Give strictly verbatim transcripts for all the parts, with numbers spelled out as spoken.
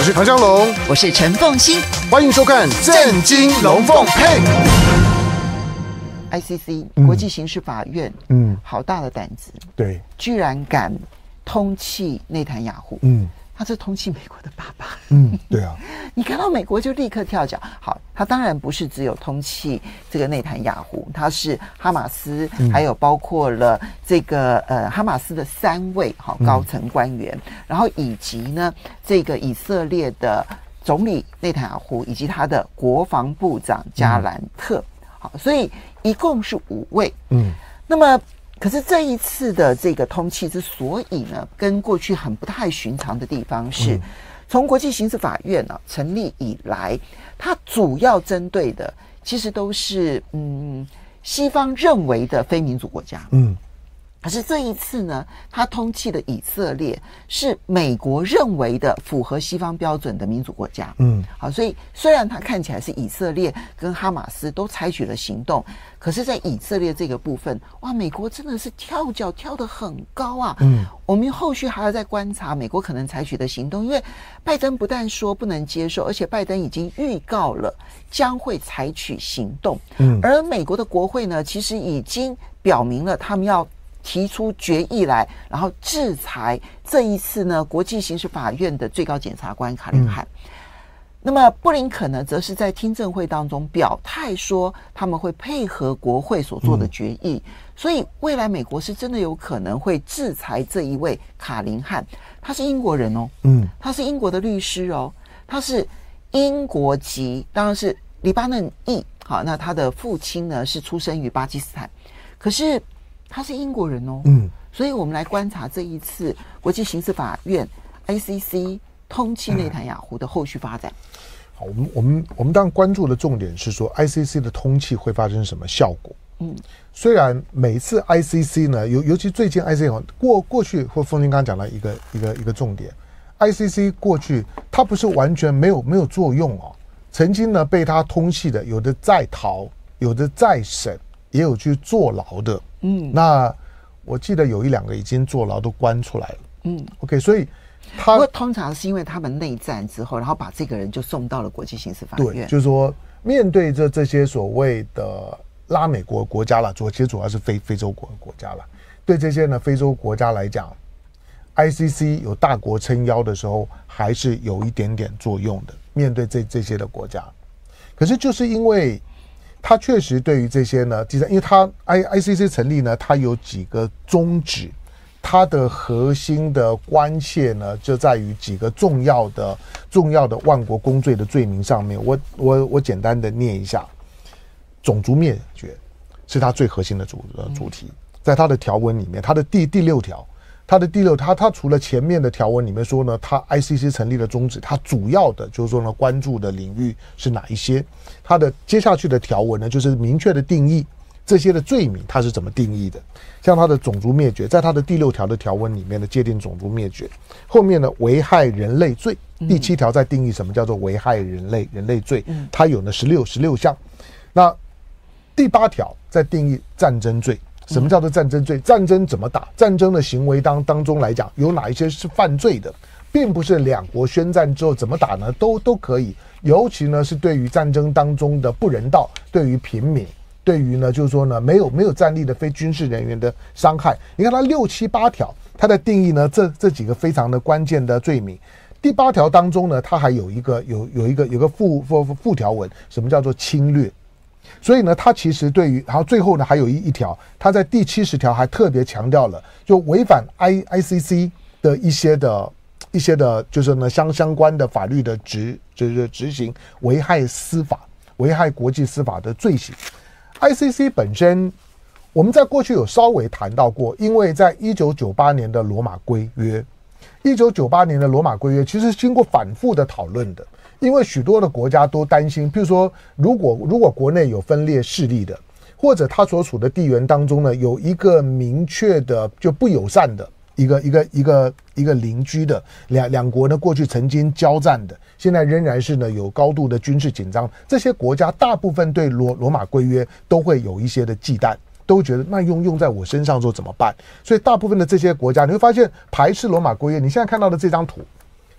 是唐湘龙， 我是陈凤馨， 欢迎收看《震惊龙凤配》。 I C C 国际刑事法院，嗯，好大的胆子， 对， 居然敢通缉内塔尼亚胡，嗯，他是通缉美国的爸爸， 嗯，对啊， 你看到美国就立刻跳脚。好，他当然不是只有通缉这个内塔尼亚胡，他是哈马斯，嗯、还有包括了这个呃哈马斯的三位好高层官员，嗯、然后以及呢这个以色列的总理内塔尼亚胡以及他的国防部长加兰特。嗯好，所以一共是五位。嗯，那么可是这一次的这个通缉之所以呢，跟过去很不太寻常的地方是，嗯、从国际刑事法院呢、啊、成立以来，它主要针对的其实都是嗯西方认为的非民主国家。嗯。可是这一次呢，他通缉的以色列是美国认为的符合西方标准的民主国家。嗯，好，所以虽然他看起来是以色列跟哈马斯都采取了行动，可是在以色列这个部分，哇，美国真的是跳脚跳得很高啊。嗯，我们后续还要再观察美国可能采取的行动，因为拜登不但说不能接受，而且拜登已经预告了将会采取行动。嗯，而美国的国会呢，其实已经表明了他们要提出决议来，然后制裁这一次呢国际刑事法院的最高检察官卡林汉。嗯、那么布林肯呢，则是在听证会当中表态说，他们会配合国会所做的决议。嗯、所以未来美国是真的有可能会制裁这一位卡林汉，他是英国人哦，嗯，他是英国的律师哦，他是英国籍，当然是黎巴嫩裔。好，那他的父亲呢是出生于巴基斯坦，可是他是英国人哦，嗯，所以我们来观察这一次国际刑事法院 I C C 通缉内塔尼亚胡的后续发展。 好，我们我们我们当然关注的重点是说 I C C 的通缉会发生什么效果？嗯，虽然每次 I C C 呢，尤尤其最近 I C C 过过去或凤馨刚刚讲了一个一个一个重点 ，I C C 过去它不是完全没有没有作用哦，曾经呢被它通缉的，有的在逃，有的在审，也有去坐牢的。嗯，那我记得有一两个已经坐牢都关出来了。嗯 ，OK， 所以他不过通常是因为他们内战之后，然后把这个人就送到了国际刑事法院。 对，就是说面对着这些所谓的拉美国国家了，主其实主要是非非洲国国家了。对这些呢非洲国家来讲 ，I C C 有大国撑腰的时候，还是有一点点作用的。面对这这些的国家，可是就是因为他确实对于这些呢，第三，因为他 I I C C 成立呢，它有几个宗旨，它的核心的关切呢，就在于几个重要的重要的万国公罪的罪名上面。我我我简单的念一下，种族灭绝是它最核心的主主题，在它的条文里面，它的第第六条。它的第六，它它除了前面的条文里面说呢，它 I C C 成立的宗旨，它主要的就是说呢，关注的领域是哪一些？它的接下去的条文呢，就是明确的定义这些的罪名，它是怎么定义的？像它的种族灭绝，在它的第六条的条文里面的界定种族灭绝，后面呢危害人类罪，第七条在定义什么叫做危害人类人类罪，它有呢十六十六项。那第八条在定义战争罪。什么叫做战争罪？战争怎么打？战争的行为当当中来讲，有哪一些是犯罪的，并不是两国宣战之后怎么打呢？都都可以。尤其呢是对于战争当中的不人道，对于平民，对于呢就是说呢没有没有战力的非军事人员的伤害。你看它六七八条，它的定义呢，这这几个非常的关键的罪名。第八条当中呢，它还有一个有有一个有个附附附条文，什么叫做侵略？所以呢，他其实对于，然后最后呢还有一一条，他在第七十条还特别强调了，就违反 I I C C 的一些的一些的，就是呢相相关的法律的执就是执行，危害司法、危害国际司法的罪行。I C C 本身，我们在过去有稍微谈到过，因为在一九九八年的罗马规约，一九九八年的罗马规约其实经过反复的讨论的。因为许多的国家都担心，譬如说，如果如果国内有分裂势力的，或者他所处的地缘当中呢，有一个明确的就不友善的一个一个一个一个邻居的两两国呢，过去曾经交战的，现在仍然是呢有高度的军事紧张，这些国家大部分对罗罗马规约都会有一些的忌惮。都觉得那用用在我身上之后怎么办？所以大部分的这些国家，你会发现排斥罗马规约。你现在看到的这张图，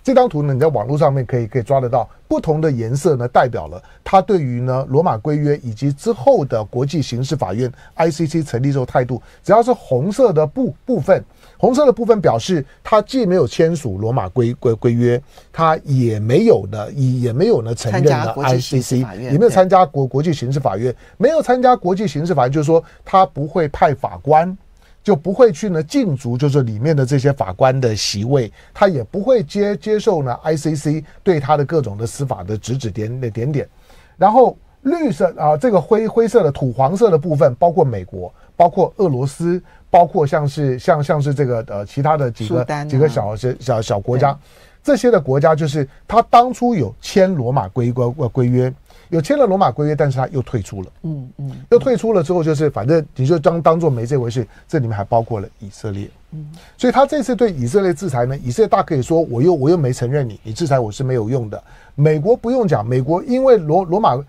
这张图呢，你在网络上面可以可以抓得到，不同的颜色呢，代表了他对于呢罗马规约以及之后的国际刑事法院 I C C 成立之后态度。只要是红色的部部分，红色的部分表示他既没有签署罗马规规规约，他也没有呢也没有呢承认了 I C C， 也没有参加国国际刑事法院，没有参加国际刑事法院，就是说他不会派法官。就不会去呢竞逐，就是里面的这些法官的席位，他也不会接接受呢 I C C 对他的各种的司法的指指点点点。然后绿色啊，这个灰灰色的土黄色的部分，包括美国，包括俄罗斯，包括像是像像是这个呃其他的几个、啊、几个小小小国家，这些的国家就是他当初有签罗马规规规约。有签了罗马规约，但是他又退出了，嗯嗯，又退出了之后，就是反正你就当当做没这回事。这里面还包括了以色列，嗯，所以他这次对以色列制裁呢，以色列大可以说我又我又没承认你，你制裁我是没有用的。美国不用讲，美国因为罗罗马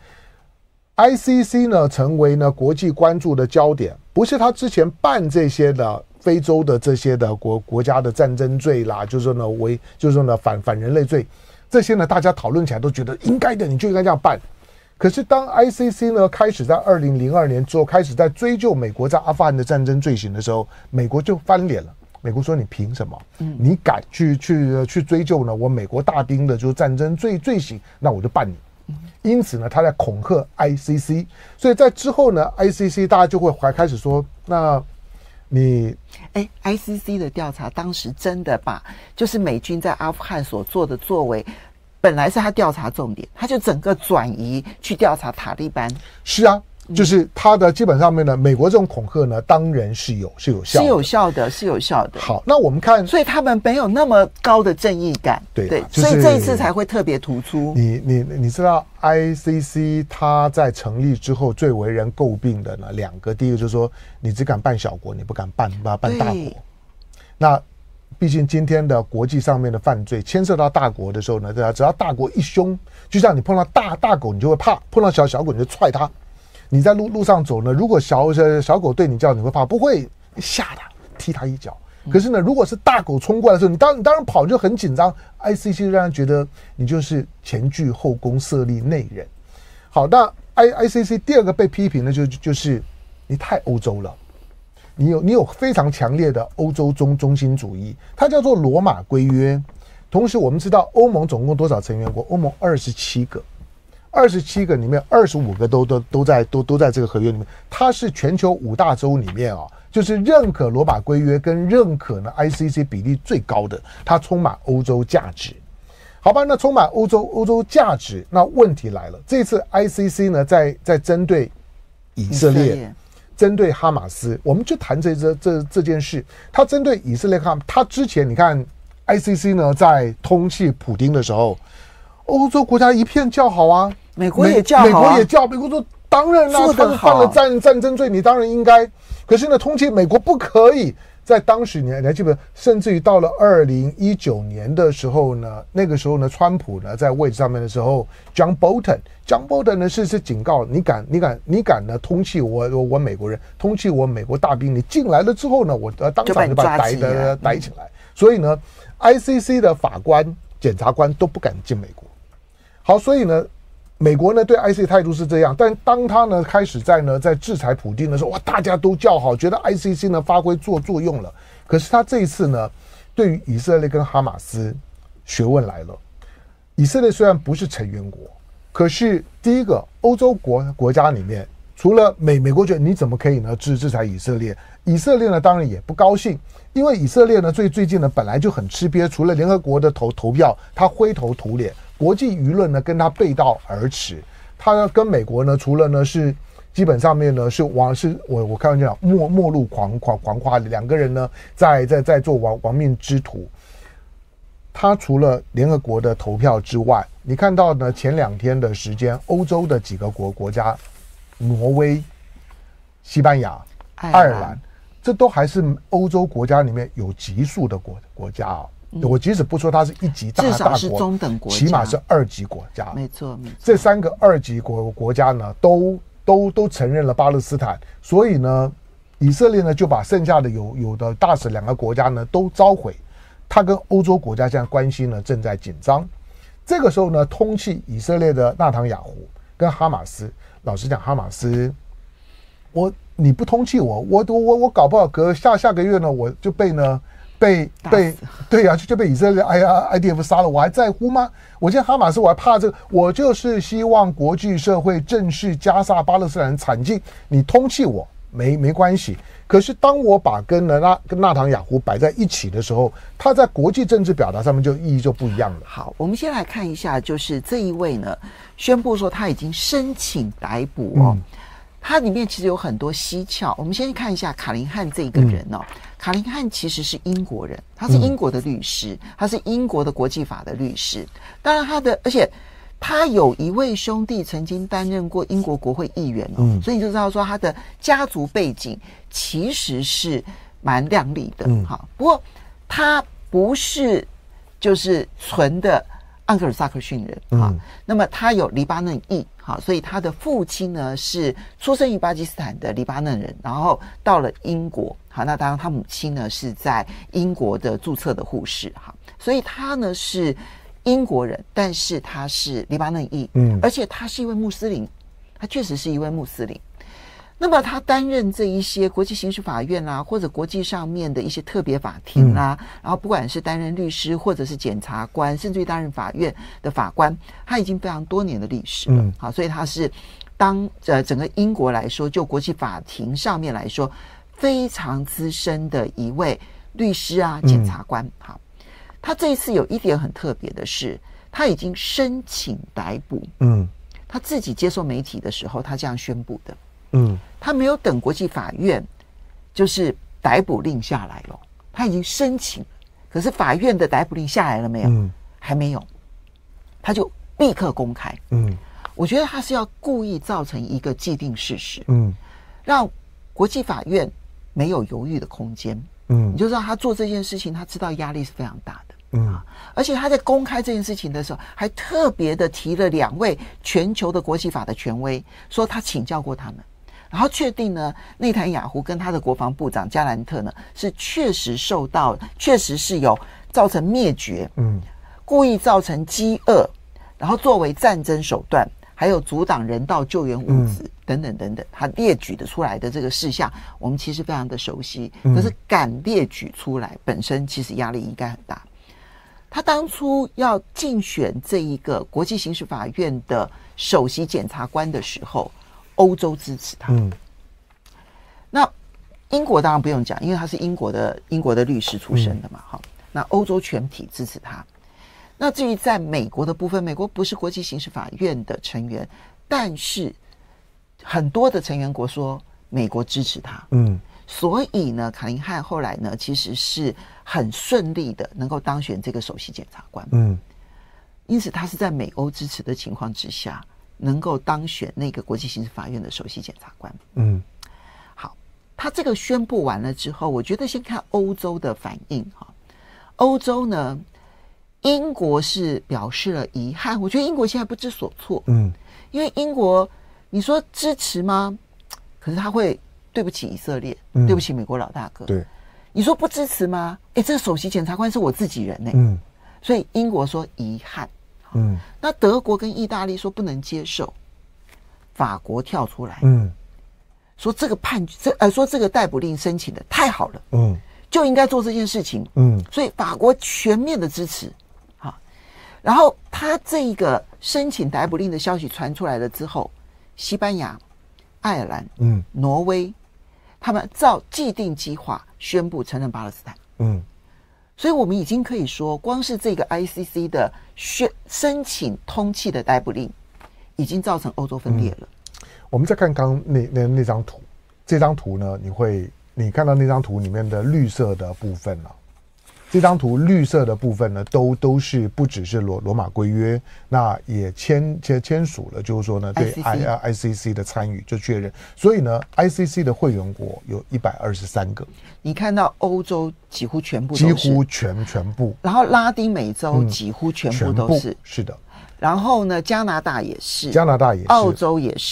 I C C 呢成为呢国际关注的焦点，不是他之前办这些的非洲的这些的国国家的战争罪啦，就是说呢为就是说呢反反人类罪，这些呢大家讨论起来都觉得应该的，你就应该这样办。可是当 I C C 呢开始在二零零二年之后开始在追究美国在阿富汗的战争罪行的时候，美国就翻脸了。美国说你凭什么？你敢去去去追究呢？我美国大兵的就是战争罪罪行，那我就办你。因此呢，他在恐吓 I C C， 所以在之后呢 ，I C C 大家就会还开始说，那你哎 ，I C C 的调查当时真的把就是美军在阿富汗所做的作为。本来是他调查重点，他就整个转移去调查塔利班。 是啊，就是他的基本上面呢，美国这种恐吓呢，当然是有是有效的， 是有效的，是有效的。 好，那我们看， 所以他们没有那么高的正义感， 对对， 就是、 所以这一次才会特别突出。 你你你知道 I C C 它在成立之后最为人诟病的呢两个，第一个就是说你只敢办小国，你不敢办办大国。那毕竟今天的国际上面的犯罪牵涉到大国的时候呢，只要大国一凶，就像你碰到大大狗你就会怕，碰到小小狗你就踹它。你在路路上走呢，如果小小狗对你叫，你会怕？不会，吓它，踢它一脚。可是呢，如果是大狗冲过来的时候，你当你当然跑就很紧张。I C C 让人觉得你就是前倨后恭，设立内人。好，那 I I C C 第二个被批评的就就是你太欧洲了。你有你有非常强烈的欧洲中中心主义，它叫做罗马规约。同时，我们知道欧盟总共多少成员国？欧盟二十七个，二十七个里面二十五个都都都在都都在这个合约里面。它是全球五大洲里面啊，就是认可罗马规约跟认可呢 I C C 比例最高的，它充满欧洲价值。好吧，那充满欧洲欧洲价值，那问题来了，这次 I C C 呢在在针对以色列。针对哈马斯，我们就谈这这这这件事。他针对以色列哈，他之前你看 I C C 呢，在通缉普丁的时候，欧洲国家一片叫好啊， 美国也叫好、啊， 美国也叫，美国说当然啦、啊，他们犯了战战争罪，你当然应该。可是呢，通缉美国不可以。在当时，你还记得，甚至于到了二零一九年的时候呢，那个时候呢，川普呢在位置上面的时候 ，John Bolton，John Bolton 呢是是警告你敢你敢你敢呢通缉我我我美国人，通缉我美国大兵，你进来了之后呢，我呃当场就把逮的逮起来。所以呢 ，I C C 的法官、检察官都不敢进美国。好，所以呢。美国呢对 I C C 态度是这样，但当他呢开始在呢在制裁普丁的时候，哇，大家都叫好，觉得 I C C 呢发挥作作用了。可是他这一次呢，对于以色列跟哈马斯，学问来了。以色列虽然不是成员国，可是第一个欧洲国国家里面，除了美美国觉得你怎么可以呢制制裁以色列？以色列呢当然也不高兴，因为以色列呢最最近呢本来就很吃瘪，除了联合国的投投票，他灰头土脸。国际舆论呢跟他背道而驰，他跟美国呢除了呢是基本上面呢是王是我我开玩笑末末路狂狂狂夸，两个人呢在在在做亡亡命之徒。他除了联合国的投票之外，你看到呢前两天的时间，欧洲的几个国国家，挪威、西班牙、爱尔兰，这都还是欧洲国家里面有级数的国国家啊。我即使不说它是一级大大国， 至少是中等国家， 起码是二级国家。 没错，没错。 这三个二级国国家呢，都都都承认了巴勒斯坦，所以呢，以色列呢就把剩下的有有的大使两个国家呢都召回。 他跟欧洲国家现在关系呢正在紧张。这个时候呢，通气以色列的纳坦雅胡跟哈马斯，老实讲，哈马斯，我你不通气我，我我我我搞不好隔下下个月呢，我就被呢被被对呀、啊，就就被以色列 I I D F 杀了，我还在乎吗？我现在哈马斯我还怕这个，我就是希望国际社会正视加沙巴勒斯坦人惨境，你通气我没没关系。可是当我把跟呢纳跟纳坦雅胡摆在一起的时候，他在国际政治表达上面就意义就不一样了。 好，我们先来看一下，就是这一位呢宣布说他已经申请逮捕哦。嗯，它里面其实有很多蹊跷，我们先看一下卡林汉这个人哦。嗯，卡林汉其实是英国人，他是英国的律师，嗯，他是英国的国际法的律师。当然他的，而且他有一位兄弟曾经担任过英国国会议员哦，嗯，所以你就知道说他的家族背景其实是蛮亮丽的。嗯，好，不过他不是就是纯的盎格鲁撒克逊人哈，嗯，那么他有黎巴嫩裔，好，所以他的父亲呢是出生于巴基斯坦的黎巴嫩人，然后到了英国，好，那当然他母亲呢是在英国的注册的护士，哈，所以他呢是英国人，但是他是黎巴嫩裔，嗯，而且他是一位穆斯林，他确实是一位穆斯林。那么他担任这一些国际刑事法院啊，或者国际上面的一些特别法庭啊，嗯，然后不管是担任律师，或者是检察官，甚至于担任法院的法官，他已经非常多年的历史了。嗯，好，所以他是当呃整个英国来说，就国际法庭上面来说，非常资深的一位律师啊，检察官。嗯，好，他这一次有一点很特别的是，他已经申请逮捕。嗯，他自己接受媒体的时候，他这样宣布的。嗯，他没有等国际法院就是逮捕令下来了，他已经申请，可是法院的逮捕令下来了没有？嗯，还没有，他就立刻公开。嗯，我觉得他是要故意造成一个既定事实，嗯，让国际法院没有犹豫的空间。嗯，你就知道他做这件事情，他知道压力是非常大的。嗯，而且他在公开这件事情的时候，还特别的提了两位全球的国际法的权威，说他请教过他们。然后确定呢，内塔尼亚胡跟他的国防部长加兰特呢，是确实受到，确实是有造成灭绝，嗯，故意造成饥饿，然后作为战争手段，还有阻挡人道救援物资，嗯，等等等等，他列举的出来的这个事项，我们其实非常的熟悉，嗯，可是敢列举出来，本身其实压力应该很大。他当初要竞选这一个国际刑事法院的首席检察官的时候，欧洲支持他。嗯，那英国当然不用讲，因为他是英国的英国的律师出身的嘛，哈，嗯。那欧洲全体支持他。那至于在美国的部分，美国不是国际刑事法院的成员，但是很多的成员国说美国支持他。嗯，所以呢，卡林汉后来呢，其实是很顺利的能够当选这个首席检察官。嗯，因此他是在美欧支持的情况之下，能够当选那个国际刑事法院的首席检察官。嗯，好，他这个宣布完了之后，我觉得先看欧洲的反应哈。欧洲呢，英国是表示了遗憾，我觉得英国现在不知所措。嗯，因为英国你说支持吗？可是他会对不起以色列，嗯，对不起美国老大哥。对，你说不支持吗？哎，这个首席检察官是我自己人呢。嗯，所以英国说遗憾。嗯，那德国跟意大利说不能接受，法国跳出来，嗯，说这个判这呃说这个逮捕令申请的太好了，嗯，就应该做这件事情，嗯，所以法国全面的支持，好，然后他这一个申请逮捕令的消息传出来了之后，西班牙、爱尔兰、嗯、挪威，他们照既定计划宣布承认巴勒斯坦，嗯。所以我们已经可以说，光是这个 I C C 的宣申请通缉的逮捕令，已经造成欧洲分裂了。 嗯，我们再看刚刚那那那张图，这张图呢，你会你看到那张图里面的绿色的部分了，啊。这张图绿色的部分呢，都都是不只是罗罗马规约，那也签签签署了，就是说呢，对 I I C C 的参与就确认。所以呢 ，I C C 的会员国有一百二十三个。 你看到欧洲几乎全部都是，几乎全全部， 然后拉丁美洲几乎全部都是， 嗯，是的。 然后呢，加拿大也是， 加拿大也是， 澳洲也是，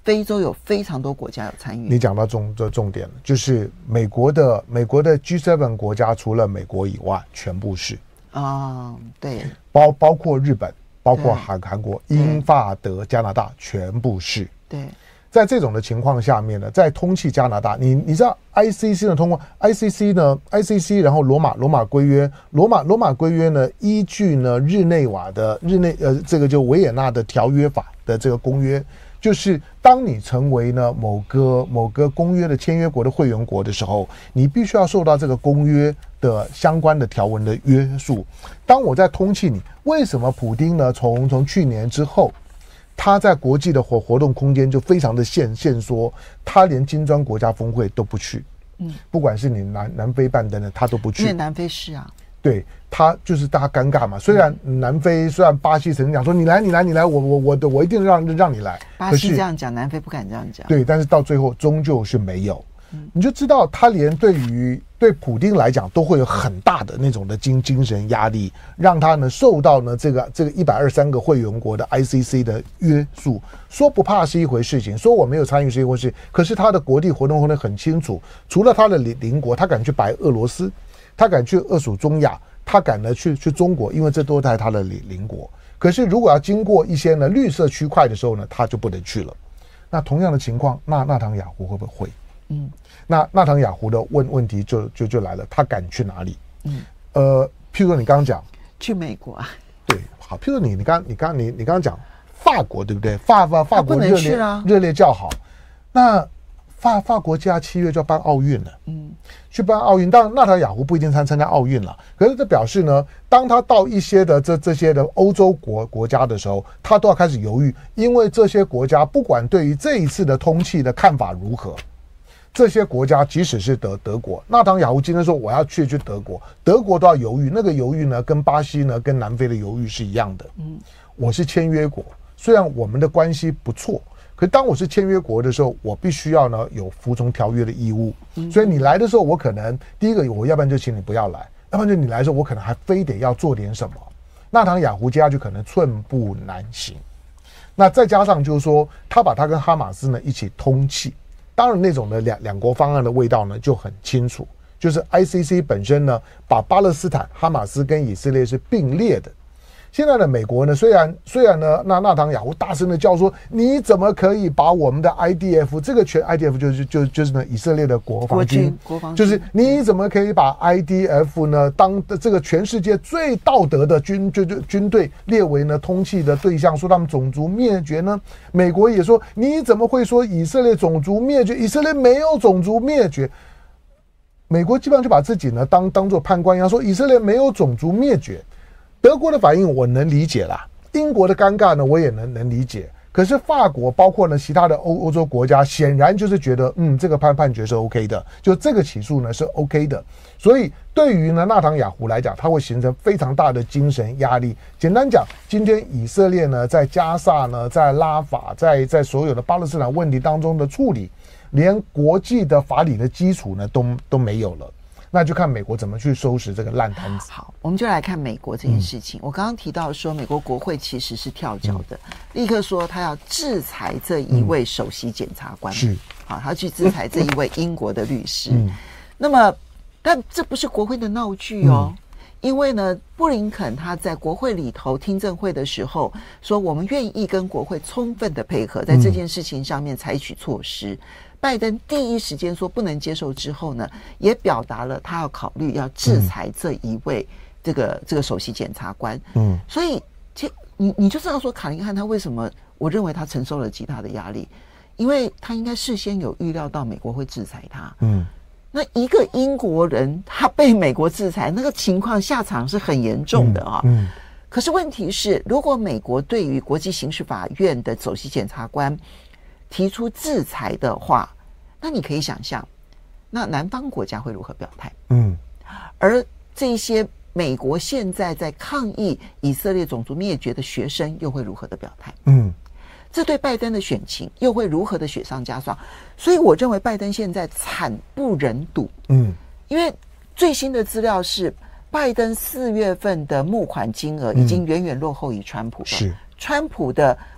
非洲有非常多国家有参与。 你讲到重这重点了，就是美国的美国的 G 七 国家，除了美国以外，全部是啊、哦，对， 包包括日本，包括韩韩国、英法德、加拿大，全部是。 对， 在这种的情况下面呢，在通气加拿大，你你知道 I C C 呢通过 I C C 呢 I C C， 然后罗马罗马规约，罗马罗马规约呢依据呢日内瓦的日内呃这个就维也纳的条约法的这个公约。就是当你成为呢某个某个公约的签约国的会员国的时候，你必须要受到这个公约的相关的条文的约束。当我在通气你，为什么普丁呢？从从去年之后，他在国际的活活动空间就非常的限限缩，他连金砖国家峰会都不去。嗯，不管是你南南非办等等，他都不去。 因为南非是啊。 对，他就是大家尴尬嘛。虽然南非，虽然巴西曾经讲说你来，你来，你来，我我我的我一定让让你来。 巴西这样讲，南非不敢这样讲。 对，但是到最后终究是没有。嗯、你就知道他连对于对普丁来讲都会有很大的那种的精精神压力，让他呢受到呢这个这个一百二十三个会员国的 I C C 的约束。说不怕是一回事情，说我没有参与是一回事，可是他的国际活动活得很清楚，除了他的邻邻国，他敢去白俄罗斯。他敢去俄属中亚，他敢呢去去中国，因为这都在他的邻邻国。可是如果要经过一些呢绿色区块的时候呢，他就不能去了。那同样的情况，那纳唐雅胡会不会会？嗯，那纳唐雅胡的问问题就就就来了，他敢去哪里？嗯，呃，譬如说你刚刚讲去美国啊， 对，好，譬如说你你刚你刚你你刚刚讲法国对不对？法法法国热烈热烈叫好，那。法法国家七月就要办奥运了，嗯，去办奥运，当然纳塔雅胡不一定参参加奥运了，可是这表示呢，当他到一些的这这些的欧洲国国家的时候，他都要开始犹豫，因为这些国家不管对于这一次的通气的看法如何，这些国家即使是德德国，纳塔雅胡今天说我要去去德国，德国都要犹豫，那个犹豫呢，跟巴西呢，跟南非的犹豫是一样的，嗯，我是签约国，虽然我们的关系不错。可是当我是签约国的时候，我必须要呢有服从条约的义务。所以你来的时候，我可能第一个，我要不然就请你不要来，要不然就你来的时候，我可能还非得要做点什么。纳唐雅胡接下去可能寸步难行。那再加上就是说，他把他跟哈马斯呢一起通气，当然那种的两两国方案的味道呢就很清楚，就是 I C C 本身呢把巴勒斯坦、哈马斯跟以色列是并列的。现在的美国呢，虽然虽然呢，那纳唐雅胡大声的叫说，你怎么可以把我们的 I D F 这个全 I D F 就是就就是呢以色列的国防军， 国防就是你怎么可以把 I D F 呢当的这个全世界最道德的军军军队列为呢通缉的对象，说他们种族灭绝呢？美国也说，你怎么会说以色列种族灭绝？以色列没有种族灭绝。美国基本上就把自己呢当当作判官一样，说以色列没有种族灭绝。德国的反应我能理解啦，英国的尴尬呢我也能能理解，可是法国包括呢其他的欧欧洲国家显然就是觉得嗯这个判判决是 OK 的，就这个起诉呢是 OK 的，所以对于呢纳唐雅胡来讲，它会形成非常大的精神压力。简单讲，今天以色列呢在加萨呢在拉法在在所有的巴勒斯坦问题当中的处理，连国际的法理的基础呢都都没有了。那就看美国怎么去收拾这个烂摊子。 好，我们就来看美国这件事情。嗯、我刚刚提到说，美国国会其实是跳脚的，嗯、立刻说他要制裁这一位首席检察官，嗯、是好，他去制裁这一位英国的律师。嗯、那么，但这不是国会的闹剧哦。嗯因为呢，布林肯他在国会里头听证会的时候说，我们愿意跟国会充分的配合，在这件事情上面采取措施。嗯、拜登第一时间说不能接受之后呢，也表达了他要考虑要制裁这一位这个、嗯、这个首席检察官。嗯，所以其你你就知道说，卡林汉他为什么我认为他承受了极大的压力，因为他应该事先有预料到美国会制裁他。嗯。那一个英国人他被美国制裁，那个情况下场是很严重的啊。嗯嗯、可是问题是，如果美国对于国际刑事法院的首席检察官提出制裁的话，那你可以想象，那南方国家会如何表态？嗯，而这些美国现在在抗议以色列种族灭绝的学生又会如何的表态？嗯。这对拜登的选情又会如何的雪上加霜？所以我认为拜登现在惨不忍睹。嗯，因为最新的资料是，拜登四月份的募款金额已经远远落后于川普了。是，川普的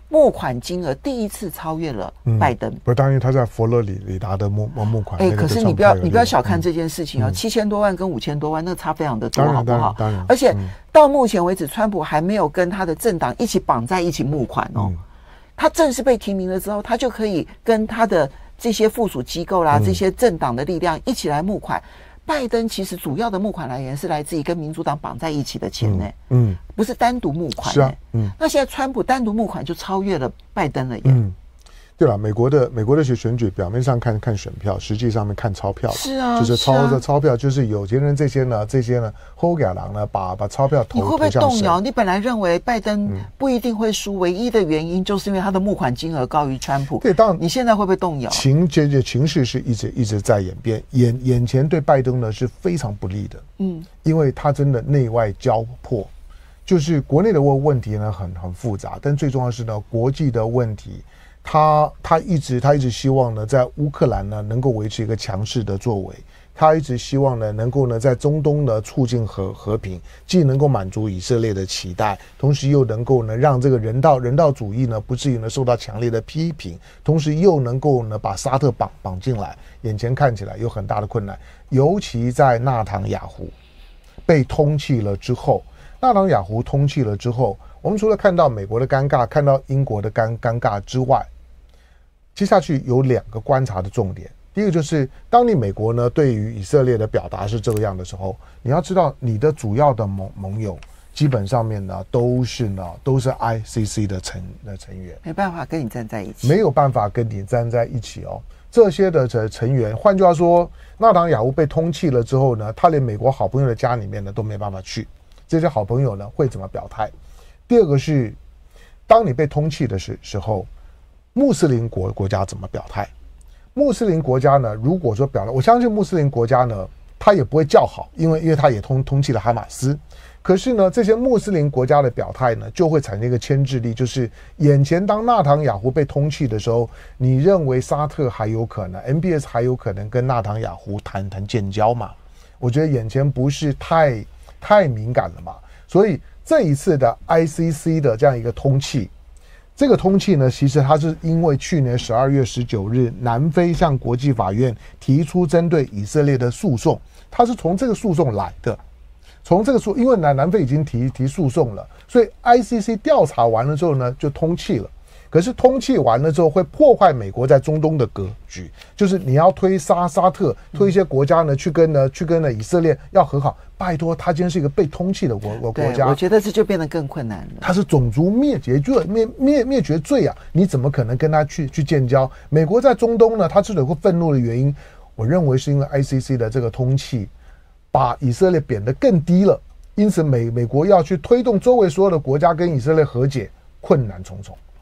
募款金额第一次超越了拜登。嗯、 不是，当然他在佛罗里里达的募募款。哎、 欸，可是你不要你不要小看这件事情哦，七千、嗯、多万跟五千多万，那差非常的多，好不好？ 当然， 而且、嗯、到目前为止，川普还没有跟他的政党一起绑在一起募款哦。嗯、他正式被提名了之后，他就可以跟他的这些附属机构啦、嗯、这些政党的力量一起来募款。拜登其实主要的募款来源是来自于跟民主党绑在一起的钱呢、欸，嗯，不是单独募款、欸， 是啊，嗯， 那现在川普单独募款就超越了拜登了耶， 嗯，对了，美国的美国的选举表面上看看选票，实际上面看钞票， 是啊， 就是钞的、啊、钞票，就是有钱人这些呢，这些呢，后给狼呢，把把钞票投， 你会不会动摇？你本来认为拜登不一定会输，唯一的原因就是因为他的募款金额高于川普， 对，当然你现在会不会动摇？ 情这这情势是一直一直在演变，眼眼前对拜登呢是非常不利的，嗯，因为他真的内外交迫，就是国内的问问题呢很很复杂，但最重要的是呢国际的问题。他他一直他一直希望呢，在乌克兰呢能够维持一个强势的作为，他一直希望呢能够呢在中东呢促进和和平，既能够满足以色列的期待，同时又能够呢让这个人道人道主义呢不至于呢受到强烈的批评，同时又能够呢把沙特绑绑进来。眼前看起来有很大的困难，尤其在纳坦雅胡被通缉了之后，纳坦雅胡通缉了之后，我们除了看到美国的尴尬，看到英国的尴尴尬之外，接下去有两个观察的重点。第一个就是，当你美国呢对于以色列的表达是这个样的时候，你要知道你的主要的盟盟友基本上面呢都是呢都是 I C C 的成的成员， 没办法跟你站在一起， 没有办法跟你站在一起哦。这些的成员，换句话说，纳坦雅胡被通缉了之后呢，他连美国好朋友的家里面呢都没办法去，这些好朋友呢会怎么表态？第二个是，当你被通缉的时时候。穆斯林国国家怎么表态？穆斯林国家呢？如果说表态，我相信穆斯林国家呢，他也不会叫好，因为因为他也通通缉了哈马斯。可是呢，这些穆斯林国家的表态呢，就会产生一个牵制力，就是眼前当纳坦雅胡被通缉的时候，你认为沙特还有可能 ，M B S 还有可能跟纳坦雅胡谈谈建交嘛？我觉得眼前不是太太敏感了嘛，所以这一次的 I C C 的这样一个通缉。这个通缉呢，其实它是因为去年十二月十九日，南非向国际法院提出针对以色列的诉讼，它是从这个诉讼来的。从这个诉，因为南南非已经提提诉讼了，所以 I C C 调查完了之后呢，就通缉了。可是通缉完了之后，会破坏美国在中东的格局，就是你要推沙沙特，推一些国家呢，去跟呢去跟呢以色列要和好。拜托，他今天是一个被通缉的国国国家， 我觉得这就变得更困难了。 他是种族灭绝罪灭灭灭绝罪啊！你怎么可能跟他去去建交？美国在中东呢，他之所以会愤怒的原因，我认为是因为 I C C 的这个通缉，把以色列贬得更低了，因此美美国要去推动周围所有的国家跟以色列和解，困难重重。